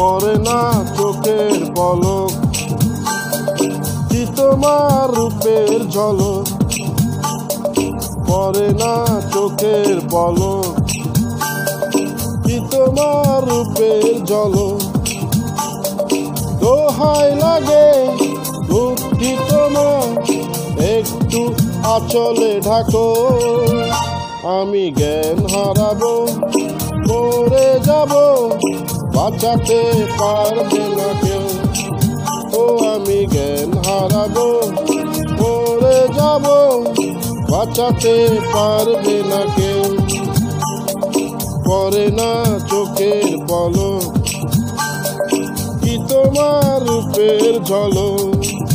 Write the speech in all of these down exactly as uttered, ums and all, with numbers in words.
পড়ে না চোখের পলক, কি তোমার রূপের ঝলক, পড়ে না চোখের পলক, কি তোমার রূপের ঝলক। দোহাই লাগে মুক্তি তোমার, একটু আঁচলে ঢাকো, আমি জ্ঞান হারাবো, মরে যাব, বাঁচাতে পারবে না কেউ। ও আমি জ্ঞান হারাবো, মরে যাব, বাঁচাতে পারবে না কেউ। পড়ে না চোখের পলক, কি তোমার রূপের ঝলক।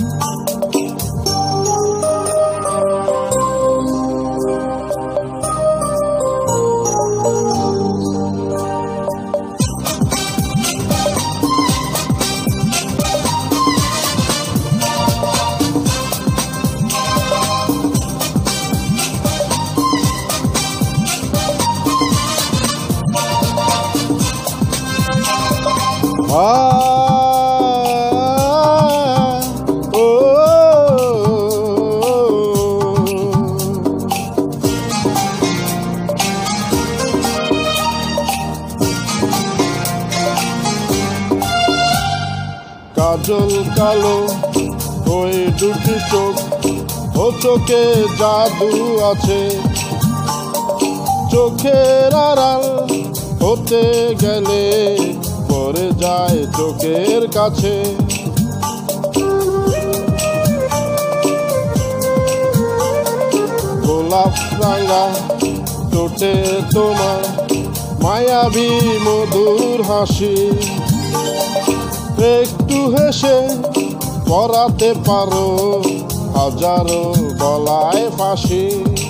কাজল কালো ওই দুটি চোখ, ও চোখে জাদু আছে, চোখের আড়াল হতে গেলে পড়ে যায় চোখের কাছে। গোলাপ রাঙা ঠোঁটে তোমার মায়াবী মধুর হাসি, একটু হেসে পরাতে পারো হাজারো গলায় ফাঁসি।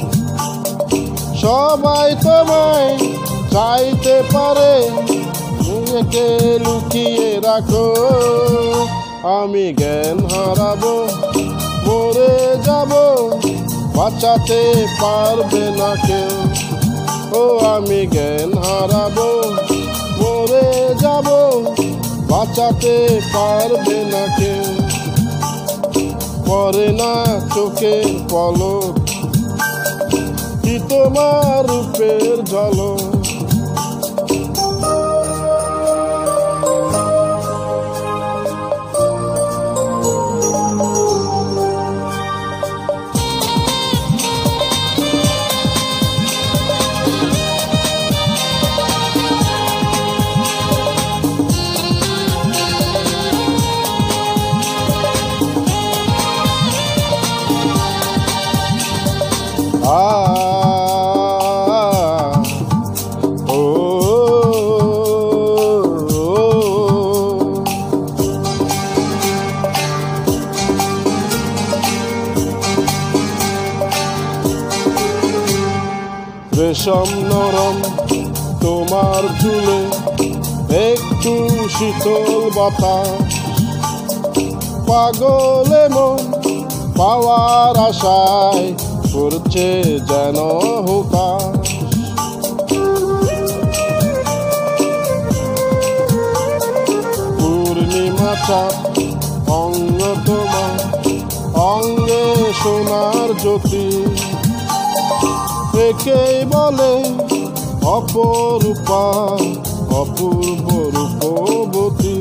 সবাই তোমায় চাইতে পারে, নিজেকে লুকিয়ে রাখো, আমি জ্ঞান হারাবো, মরে যাব, বাঁচাতে পারবে না কেউ। ও আমি জ্ঞান হারাবো, মরে যাব, বাঁচাতে পারবে না কেউ। পড়ে না চোখের পলক, কি তোমার রূপের ঝলক। রেশম নরম তোমার চুলে, একটু শীতল বাতাস, পাগলে মন পাওয়ার আশায় করছে যেন হুতাশ। পূর্ণিমা চাঁদ অঙ্গ তোমার, অঙ্গে সোনার জ্যোতি, একেই বলে অপরূপা, অপূর্ব রূপবতী।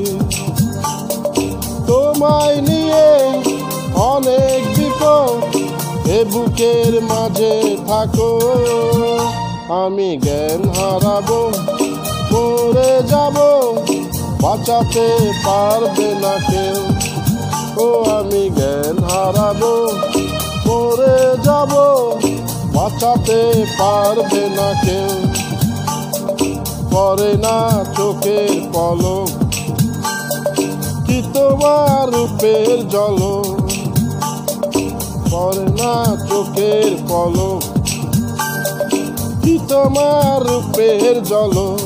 তোমায় নিয়ে অনেক বিপদ, এ বুকের মাঝে থাকো, আমি জ্ঞান হারাবো, মরে যাব, বাঁচাতে পারবে না কেউ। ও আমি জ্ঞান হারাবো, মরে যাব, বাঁচাতে পারবে না কেউ। পড়ে না চোখের পলক, কি তোমার রূপের ঝলক। পড়ে না চোখের পলক, কি তোমার রূপের ঝলক।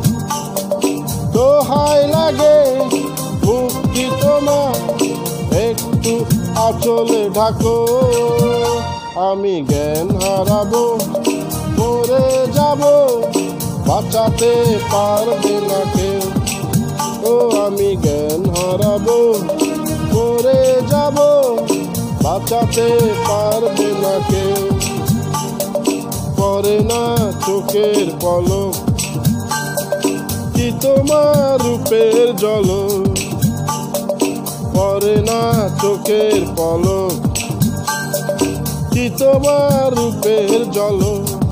দোহাই লাগে মুক্তি তোমার, একটু আঁচলে ঢাকো, আমি জ্ঞান হারাবো, মরে যাব, বাঁচাতে পারবে না কেউ। ও ও আমি জ্ঞান হারাবো, পড়ে যাব, বাঁচাতে পারবে না কেউ। পড়ে না চোখের পলক, কি তোমার রূপের ঝলক। পড়ে না চোখের পলক, কি তোমার রূপের ঝলক।